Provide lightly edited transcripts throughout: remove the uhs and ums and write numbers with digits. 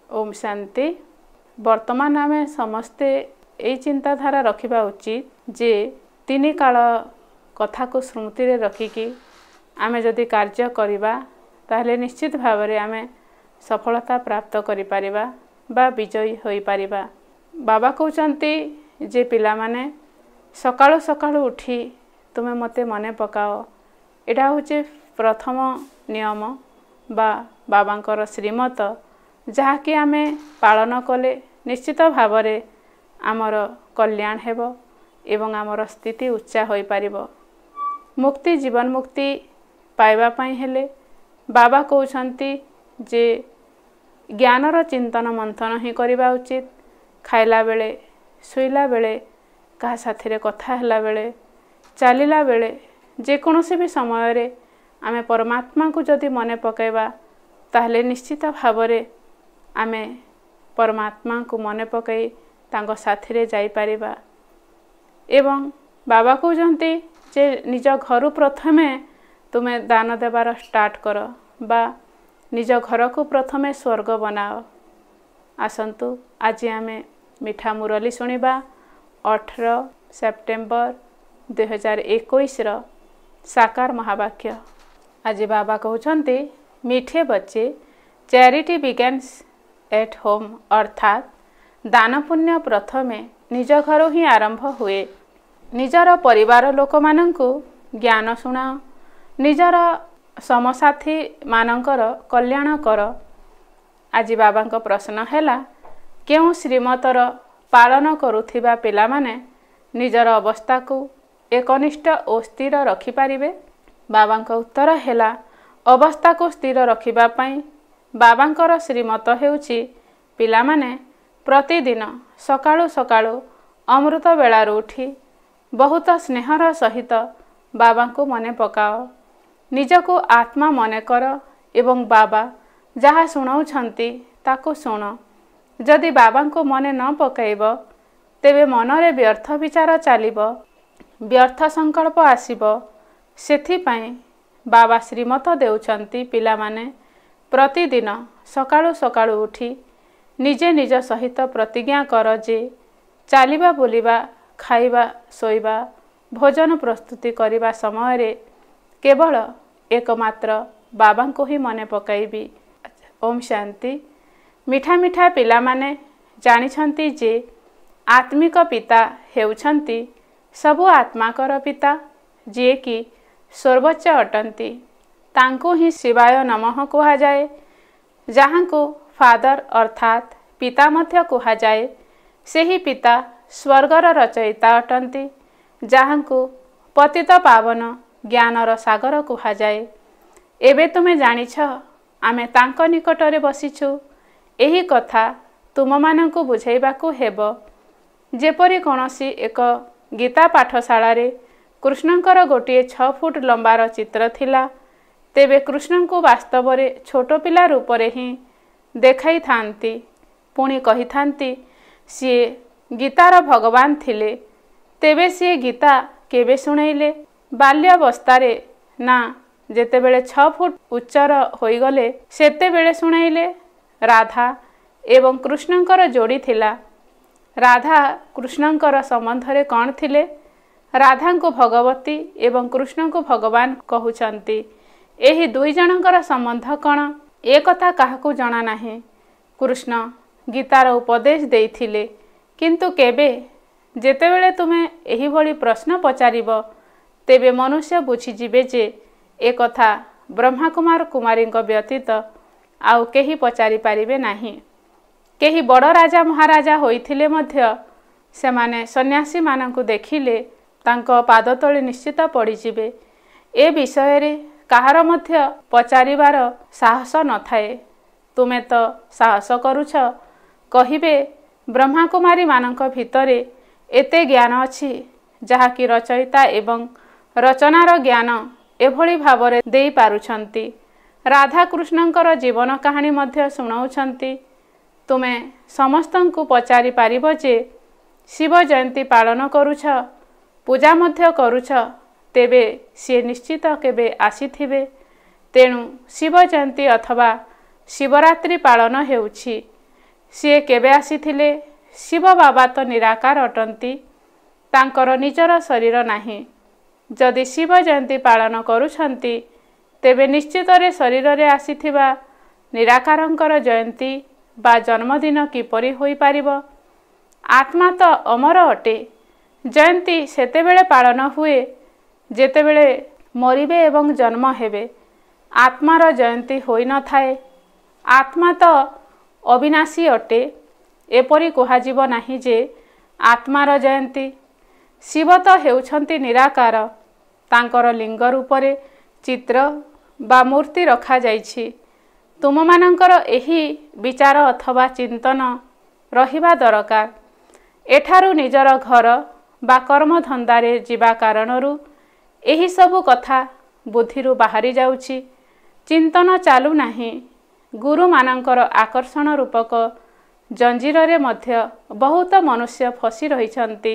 ओम शांति। वर्तमान आमे समस्ते यही चिंताधारा रखिबा उचित जे तीन काल कथा को स्मृति रे रखिकी आमे जदि कार्य करिबा ताहले निश्चित भावरे आमे सफलता प्राप्त करि परिबा बा विजयी होई परिबा। बाबा कहउचंती जे पिला माने सकाळु सकाळु उठी तुमे मते मने पकाओ। एटा होचे प्रथम नियम बा बाबांकर श्रीमत, जहा कि आमे पालन कले निश्चित भावरे आमर कल्याण हेबो एवं आमर स्थिति उच्चा होई परिबो। मुक्ति जीवन मुक्ति पाइबा पई हेले बाबा कहउचंती जे ज्ञानर चिंतन मंथन ही करिबा उचित। खाइला बेले, सुइला बेले, कहा साथिरे कथा हला बेले, चलिला बेले, जे कोनोसी भी समय रे आमे परमात्मा को जदि मने पकाइबा ताहले निश्चित भावरे आमे परमात्मा को मने पकाई तांको साथिरे जाई परिबा। एवं बाबा कहउचंती जे निज घरु प्रथमे तुमे दान देबार स्टार्ट कर बा निज घर को प्रथमे स्वर्ग बनाओ। आसंतु आज आमे मिठा मुरली सुनिबा 18 सेप्टेम्बर 2021 रो साकार महावाक्य। आज बाबा कहउचंती मीठे बच्चे चैरिटी बिगेन्स एट होम, अर्थात दान पुण्य प्रथमे निज घर ही आरंभ हुए। निजर परिवार लोक मानंकु ज्ञान सुनाओ, निजर समसाथी मानंकर कल्याण कर। आज बाबांको प्रश्न हैला केउ श्रीमतर पालन करुथिबा पिला माने निजर अवस्था को एकनिष्ठ और स्थिर रखि पारिबे। बाबांको उत्तर हैला अवस्था को स्थिर रखिबा पई बाबांकर श्रीमत हेउची पिला माने प्रतिदिन सकाळु सकाळु अमृत बेलारू उठी बहुत स्नेहर सहित बाबा को मने पकाओ। निजको आत्मा मने कर एवं बाबा जहा सुनाउछंती ताको सुन। जदि बाबा को मने न पकाइब तेबे मनरे व्यर्थ विचार चलिब, व्यर्थ संकल्प आसिब। सेथि पई बाबा श्रीमत देउछंती पिला माने प्रतिदिन सकाळु सकाळु उठी निजे निज सहित प्रतिज्ञा कर जे चलिबा बोलिबा खाइबा सोइबा भोजन प्रस्तुति करिबा समय रे केवल एकमात्र बाबा को ही मने पकाइबी। ओम शांति। मिठा मिठा पिला माने जानिछंती जे आत्मिक पिता हेउछंती सबु आत्माकर पिता, जे कि सर्वोच्च अटंती। तांको ही शिवाय नमः कुहा जाए, जहां को फादर अर्थात पिता मध्य कुहा जाए। सेही पिता स्वर्गर रचयिता अटंती, जहां को पतित पावन ज्ञानर सागर कुहा जाए। एबे तुमे जानिछ आमे तांको निकटरे बसिछु। एही कथा तुम मानंकु बुझाइबाकु हेबो। जेपरि कोनोसी एक गीता पाठशाला रे कृष्णंकर गोटे 6 फुट लंबार चित्र थिला, तेबे कृष्णंकु वास्तव रे छोटो पिला रूप रे ही देखाई थांती। पुणी कहि थांती सिए गीतार भगवान थिले। तेबे सिए गीता केबे सुनाइले? बाल्यावस्था रे ना, जेतेबेले 6 फुट उच्चर होई गले सेतेबेले सुनाइले। राधा एवं कृष्णंकर जोड़ी थिला। राधा कृष्णंकर संबंध रे कौन थिले? राधा को भगवती एवं कृष्ण को भगवान कहउचंती। एही दुई जनकर संबंध कौन ए कथा काहाकू जणा नाही। कृष्ण गीतार उपदेश देइथिले, किंतु केबे जेतेबेले तुमे एही भली प्रश्न पचारिब तेबे मनुष्य बुझी जिबे जे ए कथा ब्रह्मा कुमार कुमारींक व्यतीत आउ केही पचारि पारिबे नाही। केही बड़ राजा महाराजा होइथिले मध्य सेमाने सन्यासी मानंकु देखिले तांको पाद तळे निश्चित पड़िजिबे। ए विषय रे काहार मध्य पचारिबार साहस नथाए। तुमे तो साहस करूछ, कहिबे ब्रह्मा कुमारी मानंक भितरे एते ज्ञान अछि जहा कि रचयिता एवं रचनार ज्ञान एभली भावरे देई पारुछंती। राधा कृष्णंकर जीवन कहानी मध्य सुनाउछंती। तुमे समस्तंकु पचारि पारिबो जे शिव जयंती पालन करूछ, पूजा मध्य करूछ, तेबे सी निश्चित केबे आसीथिबे। तेणु शिव जयंती अथवा शिवरात्रि पालन हेउछि ସିଏ କେବେ ଆସିଥିଲେ? ଶିବ ବାବା ତ ନିରାକାର ଅଟନ୍ତି, ତାଙ୍କର ନିଜର ଶରୀର ନାହିଁ। ଯଦି ଶିବ ଜୟନ୍ତୀ ପାଳନ କରୁଛନ୍ତି, ତେବେ ନିଶ୍ଚିତରେ ଶରୀରରେ ଆସିଥିବା ନିରାକାରଙ୍କର ଜୟନ୍ତୀ ବା ଜନ୍ମଦିନ କିପରି ହୋଇପାରିବ? ଆତ୍ମା ତ ଅମର ଅଟେ। ଜୟନ୍ତୀ ସେତେବେଳେ ପାଳନ ହୁଏ ଯେତେବେଳେ ମରିବେ ଏବଂ ଜନ୍ମ ହେବେ। ଆତ୍ମାର ଜୟନ୍ତୀ ହୋଇନଥାଏ। ଆତ୍ମା ତ ଅବିନାଶୀ ଅଟେ। ଏପରି କୁହାଯିବ ନାହିଁ ଯେ ଆତ୍ମାର ଜୟନ୍ତୀ। ଶିବ ତ ହେଉଛନ୍ତି ନିରାକାର। ତାଙ୍କର ଲିଙ୍ଗ ରୂପରେ ଚିତ୍ର ବା ମୂର୍ତ୍ତି ରଖାଯାଇଛି। ତୁମମାନଙ୍କର ଏହି ବିଚାର ଅଥବା ଚିନ୍ତନ ରହିବା ଦରକାର। ଏଠାରୁ ନିଜର ଘର ବା କର୍ମଧନ୍ଦାରେ ଯିବା କାରଣରୁ ଏହିସବୁ କଥା ବୁଦ୍ଧିରୁ ବାହାରି ଯାଉଛି। ଚିନ୍ତନ ଚାଲୁନାହିଁ। ଗୁରୁମାନଙ୍କର ଆକର୍ଷଣ ରୂପକ ଜଞ୍ଜିରରେ ମଧ୍ୟ ବହୁତ ମନୁଷ୍ୟ ଫସି ରହିଛନ୍ତି।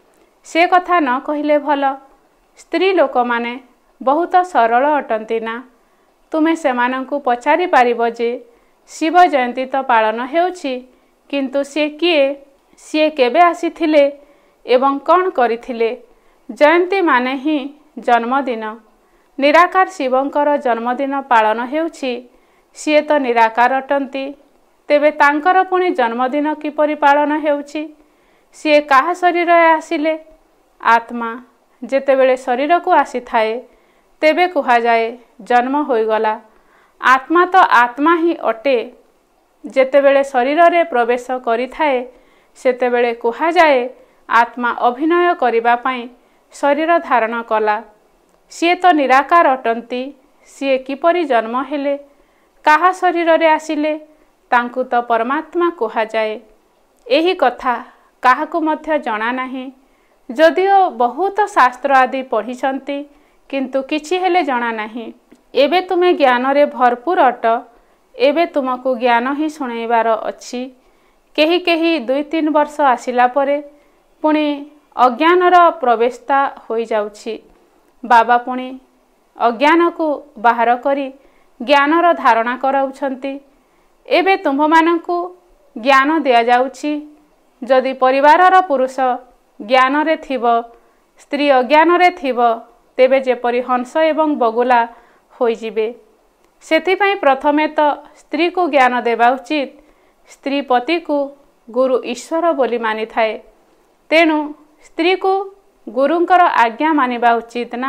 ସେ କଥା ନ କହିଲେ ଭଲ। ସ୍ତ୍ରୀ ଲୋକମାନେ ବହୁତ ସରଳ ଅଟନ୍ତି ନା? ତୁମେ ସେମାନଙ୍କୁ ପଚାରି ପାରିବ ଯେ ଶିବ ଜୟନ୍ତୀ ତ ପାଳନ ହେଉଛି, କିନ୍ତୁ ସିଏ କିଏ? ସିଏ କେବେ ଆସିଥିଲେ ଏବଂ କ'ଣ କରିଥିଲେ? ଜୟନ୍ତୀ ମାନେ ହିଁ ଜନ୍ମଦିନ। ନିରାକାର ଶିବଙ୍କର ଜନ୍ମଦିନ ପାଳନ ହେଉଛି। ସିଏ ତ ନିରାକାର ଅଟନ୍ତି। ତେବେ ତାଙ୍କର ପୁଣି ଜନ୍ମଦିନ କିପରି ପାଳନ ହେଉଛି? ସିଏ କାହା ଶରୀରରେ ଆସିଲେ? ଆତ୍ମା ଯେତେବେଳେ ଶରୀରକୁ ଆସିଥାଏ, ତେବେ କୁହାଯାଏ ଜନ୍ମ ହୋଇଗଲା। ଆତ୍ମା ତ ଆତ୍ମା ହିଁ ଅଟେ। ଯେତେବେଳେ ଶରୀରରେ ପ୍ରବେଶ କରିଥାଏ, ସେତେବେଳେ କୁହାଯାଏ ଆତ୍ମା ଅଭିନୟ କରିବା ପାଇଁ ଶରୀର ଧାରଣ କଲା। ସିଏ ତ ନିରାକାର ଅଟନ୍ତି। ସିଏ କିପରି ଜନ୍ମ ହେଲେ? କାହା ଶରୀରରେ ଆସିଲେ? ତାଙ୍କୁ ତ ପରମାତ୍ମା କୁହାଯାଏ। ଏହି କଥା କାହାକୁ ମଧ୍ୟ ଜଣା ନାହିଁ। ଯଦିଓ ବହୁତ ଶାସ୍ତ୍ର ଆଦି ପଢ଼ିଛନ୍ତି, କିନ୍ତୁ କିଛି ହେଲେ ଜଣା ନାହିଁ। ଏବେ ତୁମେ ଜ୍ଞାନରେ ଭରପୁର ଅଟ। ଏବେ ତୁମକୁ ଜ୍ଞାନ ହିଁ ଶୁଣାଇବାର ଅଛି। କେହି କେହି 2-3 ବର୍ଷ ଆସିଲା ପରେ ପୁଣି ଅଜ୍ଞାନର ପ୍ରବେଶତା ହୋଇଯାଉଛି। ବାବା ପୁଣି ଅଜ୍ଞାନକୁ ବାହାର କରି ଜ୍ଞାନର ଧାରଣା କରାଉଛନ୍ତି। ଏବେ ତୁମ୍ଭମାନଙ୍କୁ ଜ୍ଞାନ ଦିଆଯାଉଛି। ଯଦି ପରିବାରର ପୁରୁଷ ଜ୍ଞାନରେ ଥିବ, ସ୍ତ୍ରୀ ଅଜ୍ଞାନରେ ଥିବ, ତେବେ ଯେପରି ହଂସ ଏବଂ ବଗୁଲା ହୋଇଯିବେ। ସେଥିପାଇଁ ପ୍ରଥମେ ତ ସ୍ତ୍ରୀକୁ ଜ୍ଞାନ ଦେବା ଉଚିତ। ସ୍ତ୍ରୀ ପତିକୁ ଗୁରୁ ଈଶ୍ୱର ବୋଲି ମାନିଥାଏ। ତେଣୁ ସ୍ତ୍ରୀକୁ ଗୁରୁଙ୍କର ଆଜ୍ଞା ମାନିବା ଉଚିତ ନା?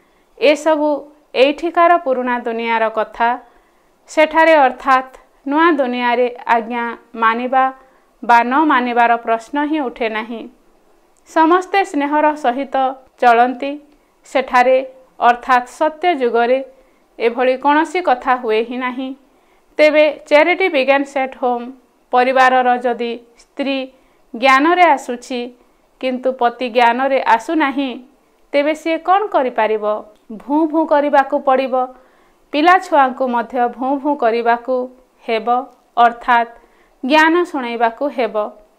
ଏସବୁ ଏଇଠିକାର ପୁରୁଣା ଦୁନିଆର କଥା। ସେଠାରେ ଅର୍ଥାତ୍ ନୂଆ ଦୁନିଆରେ ଆଜ୍ଞା ମାନିବା ବା ନ ମାନିବାର ପ୍ରଶ୍ନ ହିଁ ଉଠେ ନାହିଁ। ସମସ୍ତେ ସ୍ନେହର ସହିତ ଚଳନ୍ତି। ସେଠାରେ ଅର୍ଥାତ୍ ସତ୍ୟ ଯୁଗରେ ଏଭଳି କୌଣସି କଥା ହୁଏ ହିଁ ନାହିଁ। ତେବେ ଚ୍ୟାରିଟି ବିଗିନ୍ସ ଏଟ୍ ହୋମ୍। ପରିବାରର ଯଦି ସ୍ତ୍ରୀ ଜ୍ଞାନରେ ଆସୁଛି, କିନ୍ତୁ ପତି ଜ୍ଞାନରେ ଆସୁନାହିଁ, ତେବେ ସିଏ କ'ଣ କରିପାରିବ? ଭୁଁ ଭୁଁ କରିବାକୁ ପଡ଼ିବ। ପିଲାଛୁଆଙ୍କୁ ମଧ୍ୟ ଭୁଁ ଭୁଁ କରିବାକୁ ହେବ, ଅର୍ଥାତ୍ ଜ୍ଞାନ ଶୁଣାଇବାକୁ ହେବ।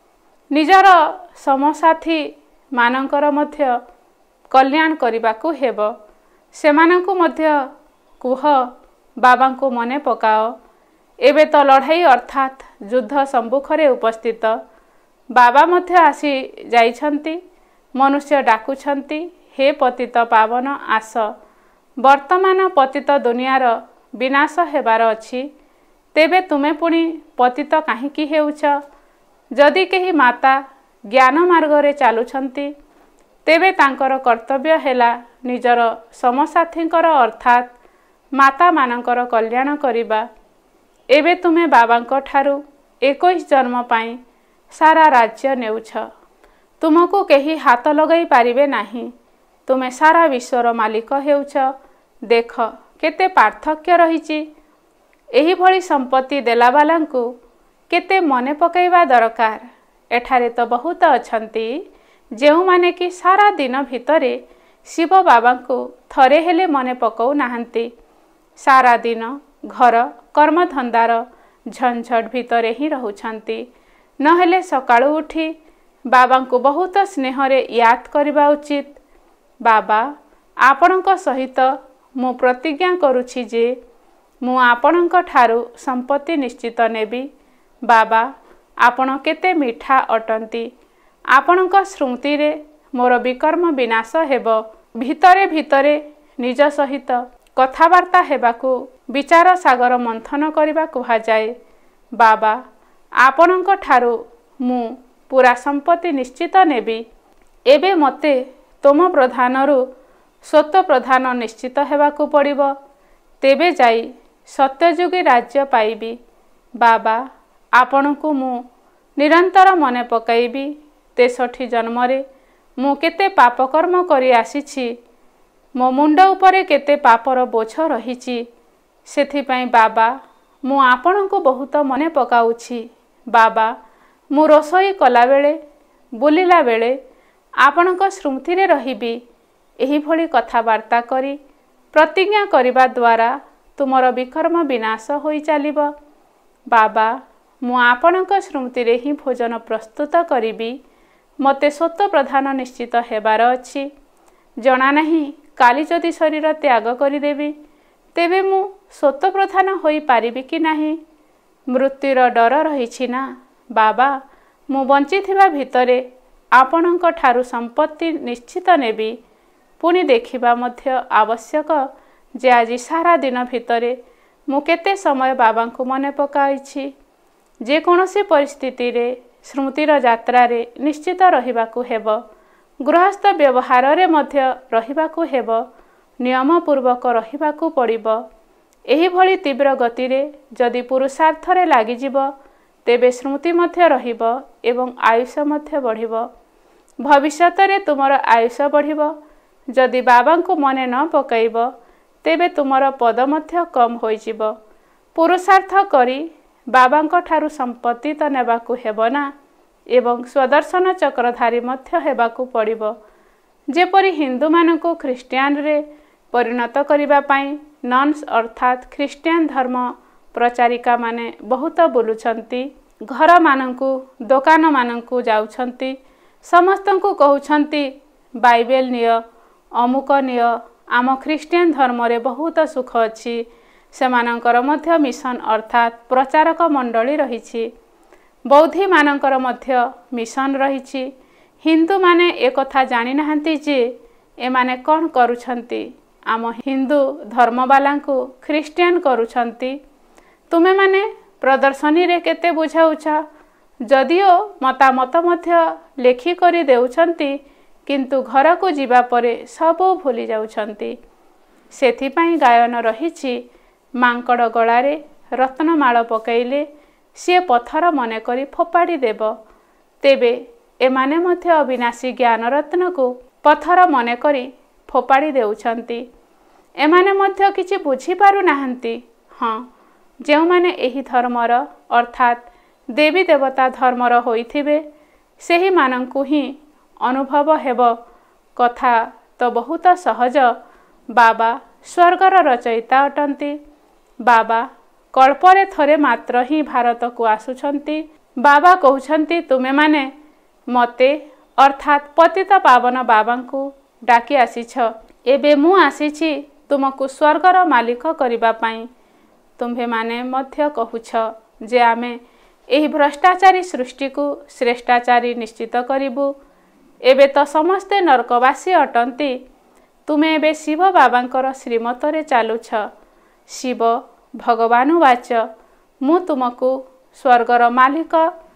ନିଜର ସମସାଥୀ ମାନଙ୍କର ମଧ୍ୟ କଲ୍ୟାଣ କରିବାକୁ ହେବ। ସେମାନଙ୍କୁ ମଧ୍ୟ କୁହ, ବାବାଙ୍କୁ ମନେ ପକାଅ। ଏବେ ତ ଲଢ଼ାଇ ଅର୍ଥାତ୍ ଯୁଦ୍ଧ ସମ୍ମୁଖରେ ଉପସ୍ଥିତ। ବାବା ମଧ୍ୟ ଆସି ଯାଇଛନ୍ତି। ମନୁଷ୍ୟ ଡାକୁଛନ୍ତି, ହେ ପତିତ ପାବନ ଆସ। ବର୍ତ୍ତମାନ ପତିତ ଦୁନିଆର ବିନାଶ ହେବାର ଅଛି। ତେବେ ତୁମେ ପୁଣି ପତିତ କାହିଁକି ହେଉଛ? ଯଦି କେହି ମାତା ଜ୍ଞାନ ମାର୍ଗରେ ଚାଲୁଛନ୍ତି, ତେବେ ତାଙ୍କର କର୍ତ୍ତବ୍ୟ ହେଲା ନିଜର ସମସାଥୀଙ୍କର ଅର୍ଥାତ୍ ମାତାମାନଙ୍କର କଲ୍ୟାଣ କରିବା। ଏବେ ତୁମେ ବାବାଙ୍କ ଠାରୁ 21 ଜନ୍ମ ପାଇଁ ସାରା ରାଜ୍ୟ ନେଉଛ। ତୁମକୁ କେହି ହାତ ଲଗାଇ ପାରିବେ ନାହିଁ। ତୁମେ ସାରା ବିଶ୍ୱର ମାଲିକ ହେଉଛ। ଦେଖ କେତେ ପାର୍ଥକ୍ୟ ରହିଛି। ଏହିଭଳି ସମ୍ପତ୍ତି ଦେଲାବାଲାଙ୍କୁ କେତେ ମନେ ପକାଇବା ଦରକାର। ଏଠାରେ ତ ବହୁତ ଅଛନ୍ତି ଯେଉଁମାନେ କି ସାରା ଦିନ ଭିତରେ ଶିବ ବାବାଙ୍କୁ ଥରେ ହେଲେ ମନେ ପକାଉ ନାହାନ୍ତି। ସାରା ଦିନ ଘର କର୍ମଧନ୍ଦାର ଝଞ୍ଝଟ ଭିତରେ ହିଁ ରହୁଛନ୍ତି। ନହେଲେ ସକାଳୁ ଉଠି ବାବାଙ୍କୁ ବହୁତ ସ୍ନେହରେ ୟାଦ କରିବା ଉଚିତ। ବାବା, ଆପଣଙ୍କ ସହିତ ମୁଁ ପ୍ରତିଜ୍ଞା କରୁଛି ଯେ ମୁଁ ଆପଣଙ୍କ ଠାରୁ ସମ୍ପତ୍ତି ନିଶ୍ଚିତ ନେବି। ବାବା, आपण केते मिठा अटंती। आपणक स्मृतिरे मोर विकर्म विनाश हेब। भितरे भितरे निज सहित कथावार्ता हेबाकू विचार सागर मंथन करबा कुहाजाए। बाबा आपणक ठारू मु पूरा संपत्ति निश्चित नेबी। एबे मते तोम प्रधानरू स्वत प्रधान निश्चित हेबाकू पड़िबो। तेबे जाई सत्ययुगी राज्य पाइबी। बाबा आपणकू मु निरंतर मने पकाइबी। 63 जन्मरे मु केते पापकर्म करी आसीछि। मो मुंड उपरे केते पापर बोझ रहिछि। सेथिपाई बाबा मु आपणकू बहुत मने पकाउछि। बाबा मु रोषई कला बेले बुलिला बेले आपणक स्मृतिरे रहिबी। एही भली कथावार्ता करी प्रतिज्ञा करिबा द्वारा तुमर विकर्म विनाश होई चलिबो। बाबा मु आपणक स्मृतिरे ही भोजन प्रस्तुत करिबी। मते स्वत प्रधान निश्चित हेबार अछि। जना नाही काली जदि शरीर त्याग करिदेवी तेबे मु स्वत प्रधान होई पारिबी कि नाही। मृत्युर डर रहिछि ना। बाबा मु बंचिथिबा भितरे आपणक ठारू संपत्ति निश्चित नेबी। पुणी देखिबा मध्य आवश्यक जे आज सारा दिन भितरे मु केते समय बाबांकु मने पकाइछि। जे कोनोसी परिस्थिति रे स्मृतिर यात्रा रे निश्चित रहिबाकू हेब। गृहस्थ व्यवहार रे मध्य रहिबाकू हेब। नियम पूर्वक रहिबाकू पड़िबो। एही भली तीव्र गति रे जदि पुरुषार्थ रे लागि जिवो तेबे स्मृति मध्य रहिबो एवं आयुष मध्य बढ़िबो। भविष्यत रे तुमर आयुष बढ़िबो। जदि बाबांकु मने न पकाइबो तेबे तुमर पद मध्य कम होई जिवो। पुरुषार्थ करी बाबांक ठारू संपत्ति तो नेबाकू हेबो ना एवं स्वदर्शन चक्रधारी मध्य हेबाकू पड़िबो। जेपरि हिंदू मानकू ख्रिस्टियान रे परिणत करिबा पाई नन्स अर्थात ख्रिस्टियान धर्म प्रचारिका माने बहुत बुलुछंती। घर मानकू दुकान मानकू जाउछंती। समस्तंकू कहउछंती बाइबेल निय अमुक निय। आम ख्रिस्टियान धर्म रे बहुत सुख अछि। सेमानंकर मध्य मिशन अर्थात प्रचारक मंडली रहिछि। बौद्धी मानंकर मध्य मिशन रहिछि। हिंदू माने एकथा जानि नाहंती जे एमाने कोन करूछंती। आम हिंदू धर्मवालांकू ख्रिस्टियान करूछंती। तुमे माने प्रदर्शनी रे केते बुझाउछ। जदिओ मतामत मध्य लेखि करी देउछंती किंतु घर को जीवा परे सबो भूली जाउछंती। सेथिपाई गायन रहिछि मांकड़ गलारे रत्नमाळ पकाइले सी पत्थर मने करी फोपाड़ी देव। तेबे एमाने मध्य अविनाशी ज्ञान रत्न को पत्थर मने करी फोपाड़ी देउछंती। एमाने मध्य किछि बुझी पारु नाहंती। हाँ जेउ माने एही धर्मर अर्थात देवी देवता धर्मर होइथिबे सेही मानंकु ही अनुभव हेब। कथा तो बहुत सहज। बाबा स्वर्गर रचयिता अटंती। बाबा कल्परे थरे मात्र ही भारत को आसुछंती। बाबा कहउछंती तुमे माने मते अर्थात पतित पावन बाबांकू डाकी आसीछ। एबे मु आसीछि तुमको स्वर्गर मालिक करिबा पाई। तुम्भे माने मध्य कहूछ जे आमे एही भ्रष्टाचारी सृष्टि को श्रेष्ठाचारी निश्चित करिबु। एबे तो समस्ते नरकवासी अटंती। तुमे एबे शिव बाबांकर श्रीमतरे चालुछ। शिव भगवान वाच मु तुमको स्वर्गर मालिक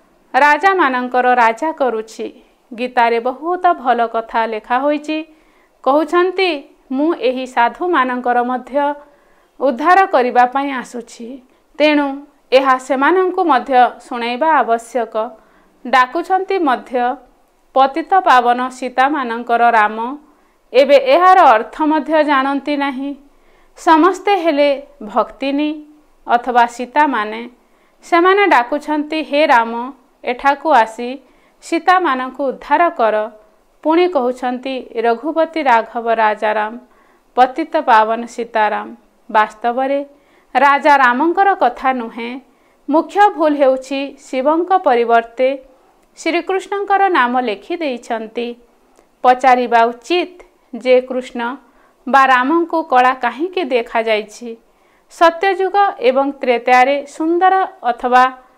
राजा मानंकर राजा करुछि। गीतारे बहुत भल कथा लेखा होइछि। कहउछंती मु एही साधु मानंकर मध्य उद्धार करिबा पाई आसुछि। तेणु एहा सेमानंकु मध्य सुनाइबा आवश्यक। डाकुछंती मध्य पतित पावन सीता मानंकर राम। एबे एहार अर्थ मध्य जानती नाही। समस्ते हेले भक्तिनी अथवा सीता माने। सेमाने डाकुछंती हे राम एठाकू आसी सीता मानंकु उद्धार कर। पुणी कहउछंती रघुपति राघव राजाराम पतित पावन सीताराम। वास्तवरे राजा रामंकर कथा नुहे। मुख्य भूल हेउछि शिवंक परिवर्ते श्रीकृष्णंकर नाम लेखि देइछंती। पचारिबा उचित जे कृष्ण बा रामंकु कला काहींकि देखा जाइछि। सत्ययुग एवं त्रेतारे सुंदर अथवा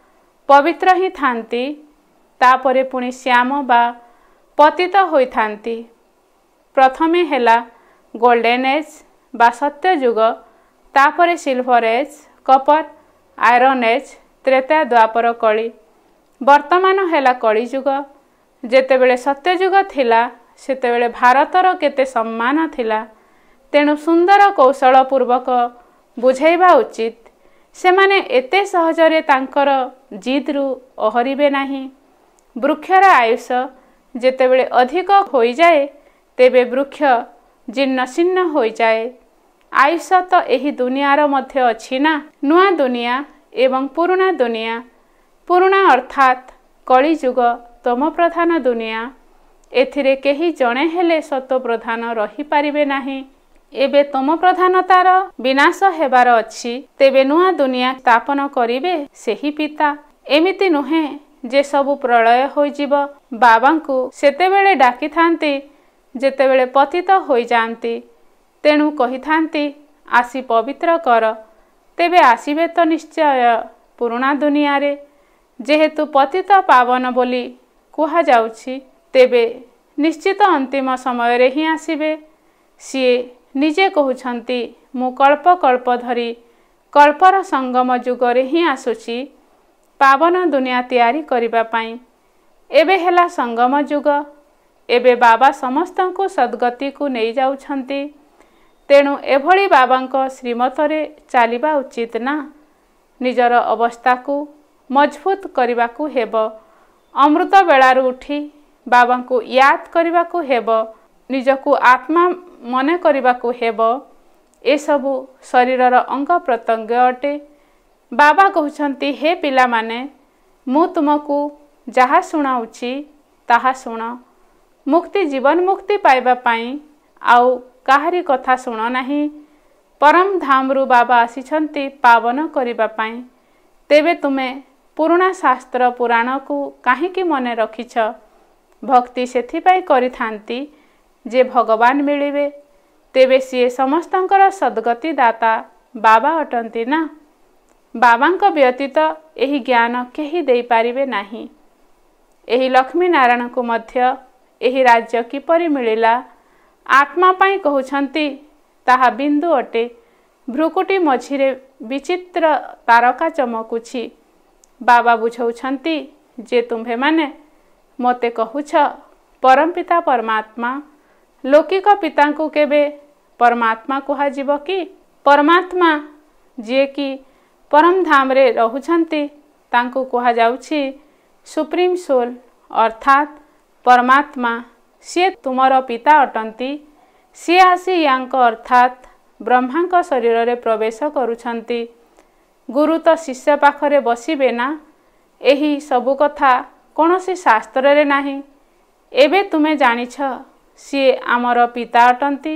ପବିତ୍ର ହିଁ ଥାନ୍ତି, ତାପରେ ପୁଣି ଶ୍ୟାମ ବା ପତିତ ହୋଇଥାନ୍ତି। ପ୍ରଥମେ ହେଲା ଗୋଲ୍ଡେନ୍ ଏଜ୍ ବା ସତ୍ୟ ଯୁଗ, ତାପରେ silver age, copper iron age, ତ୍ରେତୟା ଦ୍ୱାପର କଳି। ବର୍ତ୍ତମାନ ହେଲା କଳିଯୁଗ। ଯେତେବେଳେ ସତ୍ୟଯୁଗ ଥିଲା ସେତେବେଳେ ଭାରତର କେତେ ସମ୍ମାନ ଥିଲା। ତେଣୁ ସୁନ୍ଦର କୌଶଳ ପୂର୍ବକ ବୁଝାଇବା ଉଚିତ। ସେମାନେ ଏତେ ସହଜରେ ତାଙ୍କର ଜିଦ୍ରୁ ଓହରିବେ ନାହିଁ। ବୃକ୍ଷର ଆୟୁଷ ଯେତେବେଳେ ଅଧିକ ହୋଇଯାଏ ତେବେ ବୃକ୍ଷ ଜୀର୍ଣ୍ଣଶୀର୍ଣ୍ଣ ହୋଇଯାଏ। ଆୟୁଷ ତ ଏହି ଦୁନିଆର ମଧ୍ୟ ଅଛି ନା। ନୂଆ ଦୁନିଆ ଏବଂ ପୁରୁଣା ଦୁନିଆ। ପୁରୁଣା ଅର୍ଥାତ୍ କଳିଯୁଗ ତମ ପ୍ରଧାନ ଦୁନିଆ। ଏଥିରେ କେହି ଜଣେ ହେଲେ ସତ୍ୱପ୍ରଧାନ ରହିପାରିବେ ନାହିଁ। ଏବେ ତମ ପ୍ରଧାନତାର ବିନାଶ ହେବାର ଅଛି, ତେବେ ନୂଆ ଦୁନିଆ ସ୍ଥାପନ କରିବେ ସେହି ପିତା। ଏମିତି ନୁହେଁ ଯେ ସବୁ ପ୍ରଳୟ ହୋଇଯିବ। ବାବାଙ୍କୁ ସେତେବେଳେ ଡାକିଥାନ୍ତି ଯେତେବେଳେ ପତିତ ହୋଇଯାଆନ୍ତି। ତେଣୁ କହିଥାନ୍ତି ଆସି ପବିତ୍ର କର। ତେବେ ଆସିବେ ତ ନିଶ୍ଚୟ ପୁରୁଣା ଦୁନିଆରେ। ଯେହେତୁ ପତିତ ପାବନ ବୋଲି କୁହାଯାଉଛି, ତେବେ ନିଶ୍ଚିତ ଅନ୍ତିମ ସମୟରେ ହିଁ ଆସିବେ। ସିଏ ନିଜେ କହୁଛନ୍ତି ମୁଁ କଳ୍ପ କଳ୍ପ ଧରି କଳ୍ପର ସଙ୍ଗମ ଯୁଗରେ ହିଁ ଆସୁଛି ପାବନ ଦୁନିଆ ତିଆରି କରିବା ପାଇଁ। ଏବେ ହେଲା ସଙ୍ଗମ ଯୁଗ। ଏବେ ବାବା ସମସ୍ତଙ୍କୁ ସଦ୍ଗତିକୁ ନେଇଯାଉଛନ୍ତି। ତେଣୁ ଏଭଳି ବାବାଙ୍କ ଶ୍ରୀମତରେ ଚାଲିବା ଉଚିତ ନା। ନିଜର ଅବସ୍ଥାକୁ ମଜବୁତ କରିବାକୁ ହେବ। ଅମୃତ ବେଳାରୁ ଉଠି ବାବାଙ୍କୁ ୟାଦ କରିବାକୁ ହେବ। ନିଜକୁ ଆତ୍ମା ମନେ କରିବାକୁ ହେବ। ଏସବୁ ଶରୀରର ଅଙ୍ଗ ପ୍ରତ୍ୟଙ୍ଗ ଅଟେ। ବାବା କହୁଛନ୍ତି ହେ ପିଲାମାନେ, ମୁଁ ତୁମକୁ ଯାହା ଶୁଣାଉଛି ତାହା ଶୁଣ। ମୁକ୍ତି ଜୀବନ ମୁକ୍ତି ପାଇବା ପାଇଁ ଆଉ କାହାରି କଥା ଶୁଣ ନାହିଁ। ପରମ ଧାମରୁ ବାବା ଆସିଛନ୍ତି ପାବନ କରିବା ପାଇଁ। ତେବେ ତୁମେ ପୁରୁଣା ଶାସ୍ତ୍ର ପୁରାଣକୁ କାହିଁକି ମନେ ରଖିଛ? ଭକ୍ତି ସେଥିପାଇଁ କରିଥାନ୍ତି ଯେ ଭଗବାନ ମିଳିବେ। ତେବେ ସିଏ ସମସ୍ତଙ୍କର ସଦ୍ଗତି ଦାତା ବାବା ଅଟନ୍ତି ନା। ବାବାଙ୍କ ବ୍ୟତୀତ ଏହି ଜ୍ଞାନ କେହି ଦେଇପାରିବେ ନାହିଁ। ଏହି ଲକ୍ଷ୍ମୀ ନାରାୟଣଙ୍କୁ ମଧ୍ୟ ଏହି ରାଜ୍ୟ କିପରି ମିଳିଲା? ଆତ୍ମା ପାଇଁ କହୁଛନ୍ତି ତାହା ବିନ୍ଦୁ ଅଟେ। ଭ୍ରୁକୁଟି ମଝିରେ ବିଚିତ୍ର ତାରକା ଚମକୁଛି। ବାବା ବୁଝାଉଛନ୍ତି ଯେ ତୁମ୍ଭେମାନେ ମୋତେ କହୁଛ ପରମପିତା ପରମାତ୍ମା। ଲୌକିକ ପିତାଙ୍କୁ କେବେ ପରମାତ୍ମା କୁହାଯିବ କି? ପରମାତ୍ମା ଯିଏକି ପରମଧାମରେ ରହୁଛନ୍ତି ତାଙ୍କୁ କୁହାଯାଉଛି ସୁପ୍ରିମ ସୋଲ ଅର୍ଥାତ୍ ପରମାତ୍ମା। ସିଏ ତୁମର ପିତା ଅଟନ୍ତି। ସିଏ ଆସି ୟାଙ୍କ ଅର୍ଥାତ୍ ବ୍ରହ୍ମାଙ୍କ ଶରୀରରେ ପ୍ରବେଶ କରୁଛନ୍ତି। ଗୁରୁ ତ ଶିଷ୍ୟ ପାଖରେ ବସିବେ ନା। ଏହି ସବୁ କଥା କୌଣସି ଶାସ୍ତ୍ରରେ ନାହିଁ। ଏବେ ତୁମେ ଜାଣିଛ ସିଏ ଆମର ପିତା ଅଟନ୍ତି।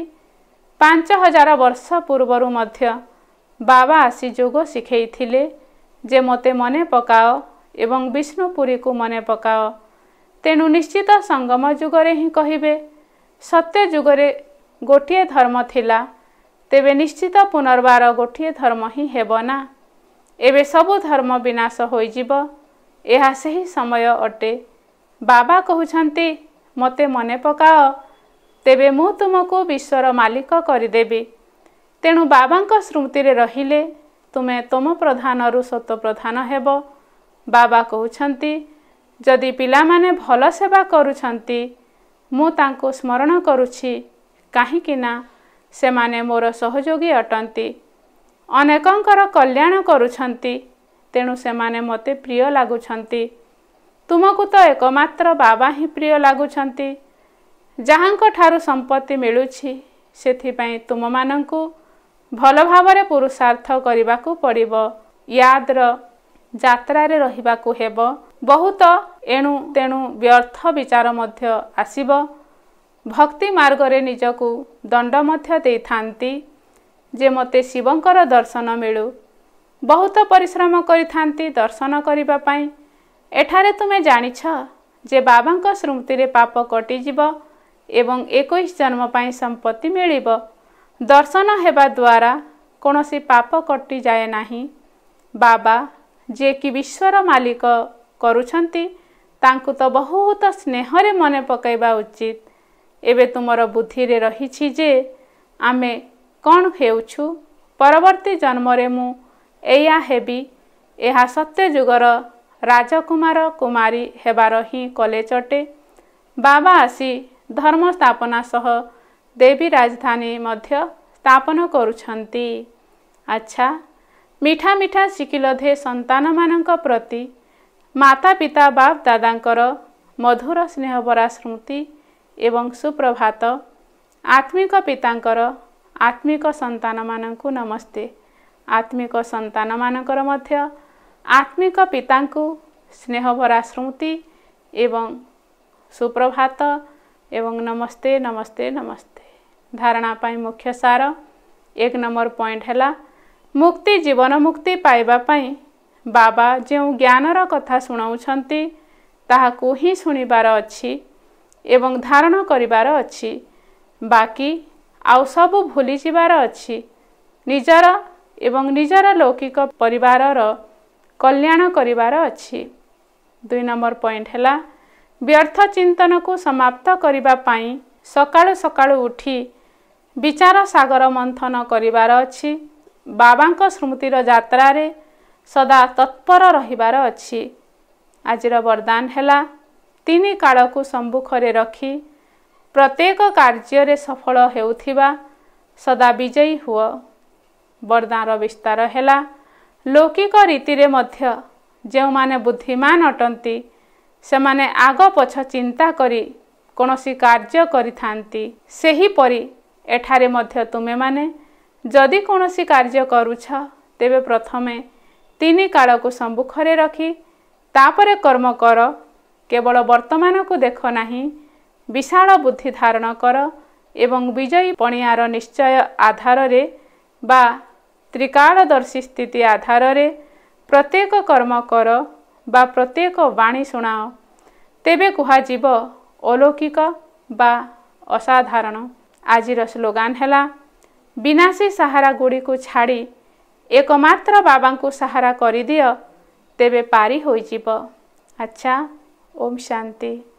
5000 ବର୍ଷ ପୂର୍ବରୁ ମଧ୍ୟ ବାବା ଆସି ଯୋଗ ଶିଖେଇଥିଲେ ଯେ ମୋତେ ମନେ ପକାଅ ଏବଂ ବିଷ୍ଣୁପୁରୀକୁ ମନେ ପକାଅ। ତେଣୁ ନିଶ୍ଚିତ ସଙ୍ଗମ ଯୁଗରେ ହିଁ କହିବେ। ସତ୍ୟ ଯୁଗରେ ଗୋଟିଏ ଧର୍ମ ଥିଲା, ତେବେ ନିଶ୍ଚିତ ପୁନର୍ବାର ଗୋଟିଏ ଧର୍ମ ହିଁ ହେବ ନା। ଏବେ ସବୁ ଧର୍ମ ବିନାଶ ହୋଇଯିବ। ଏହା ସେହି ସମୟ ଅଟେ। ବାବା କହୁଛନ୍ତି ମୋତେ ମନେ ପକାଅ, ତେବେ ମୁଁ ତୁମକୁ ବିଶ୍ୱର ମାଲିକ କରିଦେବି। ତେଣୁ ବାବାଙ୍କ ସ୍ମୃତିରେ ରହିଲେ ତୁମେ ତମ ପ୍ରଧାନରୁ ସତ୍ୱପ୍ରଧାନ ହେବ। ବାବା କହୁଛନ୍ତି ଯଦି ପିଲାମାନେ ଭଲ ସେବା କରୁଛନ୍ତି ମୁଁ ତାଙ୍କୁ ସ୍ମରଣ କରୁଛି, କାହିଁକି ନା ସେମାନେ ମୋର ସହଯୋଗୀ ଅଟନ୍ତି। ଅନେକଙ୍କର କଲ୍ୟାଣ କରୁଛନ୍ତି, ତେଣୁ ସେମାନେ ମୋତେ ପ୍ରିୟ ଲାଗୁଛନ୍ତି। ତୁମକୁ ତ ଏକମାତ୍ର ବାବା ହିଁ ପ୍ରିୟ ଲାଗୁଛନ୍ତି। ଯାହାଙ୍କ ଠାରୁ ସମ୍ପତ୍ତି ମିଳୁଛି ସେଥିପାଇଁ ତୁମମାନଙ୍କୁ ଭଲ ଭାବରେ ପୁରୁଷାର୍ଥ କରିବାକୁ ପଡ଼ିବ। ୟାଦର ଯାତ୍ରାରେ ରହିବାକୁ ହେବ। ବହୁତ ଏଣୁ ତେଣୁ ବ୍ୟର୍ଥ ବିଚାର ମଧ୍ୟ ଆସିବ। ଭକ୍ତି ମାର୍ଗରେ ନିଜକୁ ଦଣ୍ଡ ମଧ୍ୟ ଦେଇଥାନ୍ତି ଯେ ମୋତେ ଶିବଙ୍କର ଦର୍ଶନ ମିଳୁ। ବହୁତ ପରିଶ୍ରମ କରିଥାନ୍ତି ଦର୍ଶନ କରିବା ପାଇଁ। ଏଠାରେ ତୁମେ ଜାଣିଛ ଯେ ବାବାଙ୍କ ସ୍ମୃତିରେ ପାପ କଟିଯିବ ଏବଂ 21 ଜନ୍ମ ପାଇଁ ସମ୍ପତ୍ତି ମିଳିବ। ଦର୍ଶନ ହେବା ଦ୍ୱାରା କୌଣସି ପାପ କଟିଯାଏ ନାହିଁ। ବାବା जे कि विश्वर मालिक करुछंती तांकु तो बहुत स्नेहरे मने पकाइबा उचित। एबे तुमर बुद्धि रे रहिछि जे आमे कौन हेउछु, परवर्ती जन्म रे मु एया हेबी, एहा सत्य जुगर राजकुमार कुमारी हेबार ही कलेचटे। बाबा आसी धर्म स्थापना सह देवी राजधानी मध्य स्थापन करुछंती। अच्छा, मिठा मिठा शिकिलधे संतान मानक प्रति माता पिता बाप दादांकर मधुर स्नेह भरा स्मृति एवं सुप्रभात। आत्मिक पितांकर आत्मिक संतान मानंकु नमस्ते। आत्मिक संतान मानंकर मध्य आत्मिक पितांकु स्नेह भरा स्मृति एवं सुप्रभात एवं नमस्ते नमस्ते नमस्ते। धारणा पाई मुख्य सार 1 नंबर पॉइंट हैला मुक्ति जीवन मुक्ति पाइबा पाई बाबा जो ज्ञानर कथा सुनाउछंती ताहाकु ही सुनिबार अछि एवं धारण करिबार अछि। बाकी आउ सबु भूली जिबार अछि। निजर एवं निजर लौकिक परिवारर कल्याण करिबार अछि। 2 नंबर पॉइंट हैला व्यर्थ चिंतन को समाप्त करिबा पाई सकाळु सकाळु उठी विचार सागर मंथन करिबार अछि। बाबांक स्मृतिर यात्रा रे सदा तत्पर रहिबार अछि। आजिर वरदान हैला 3 काल को सम्मुखरे रखी प्रत्येक कार्य रे सफल हेउथिबा सदा विजयी हुआ। वरदान विस्तार हैला लौकिक रीति रे मध्य जो माने बुद्धिमान अटंती से माने आग पछ चिंता करी कोनोसी कार्य करिथांती। सेही परी एठारे मध्य तुमे माने जदि कोनोसी कार्य करूछ तेबे प्रथमे 3 काल को सम्मुखरे रखी तापरे कर्म कर। केवल वर्तमान को देख नाही, विशाल बुद्धि धारण कर एवं विजयी पणियार निश्चय आधार रे बा त्रिकालदर्शी स्थिति आधार रे प्रत्येक कर्म कर बा प्रत्येक वाणी सुनाओ। तेबे कुहा जीव अलौकिक बा असाधारण। आजिर स्लोगान हैला विनाशी सहारा गुड़ी को छाड़ी एकमात्र बाबा को सहारा करी दियो तेबे पारी होई जीव। अच्छा, ओम शांति।